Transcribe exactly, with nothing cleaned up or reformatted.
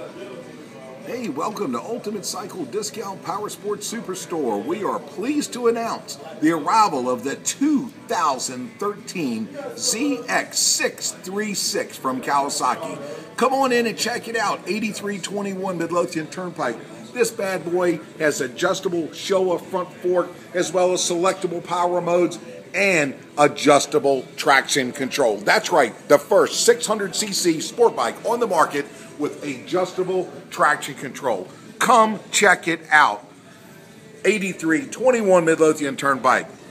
Hey, welcome to Ultimate Cycle Discount Power Sports Superstore. We are pleased to announce the arrival of the two thousand thirteen Z X six thirty-six from Kawasaki. Come on in and check it out, eighty-three twenty-one Midlothian Turnpike. This bad boy has adjustable Showa front fork as well as selectable power modes and adjustable traction control. That's right, the first six hundred c c sport bike on the market with adjustable traction control. Come check it out. eighty-three twenty-one Midlothian Turnpike.